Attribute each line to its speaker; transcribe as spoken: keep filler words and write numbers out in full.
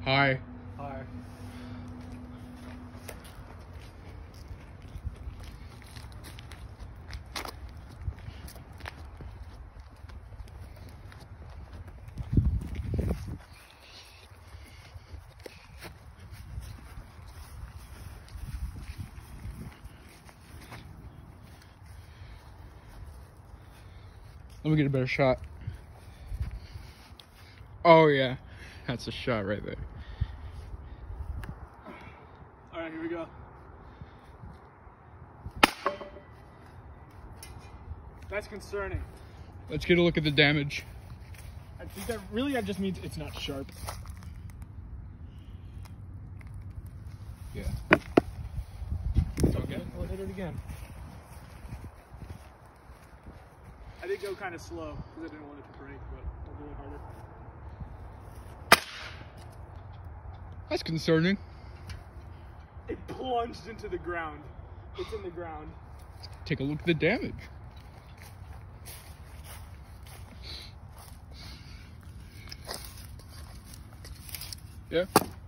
Speaker 1: Hi.
Speaker 2: Hi.
Speaker 1: Let me get a better shot. Oh yeah, that's a shot right there.
Speaker 2: All right, here we go. That's concerning.
Speaker 1: Let's get a look at the damage.
Speaker 2: I think that really that just means it's not sharp.
Speaker 1: Yeah.
Speaker 2: It's okay. We'll hit it again. I did go kind of slow because I didn't want it to break, but I'll do it harder.
Speaker 1: That's concerning.
Speaker 2: It plunged into the ground. It's in the ground.
Speaker 1: Take a look at the damage. Yeah.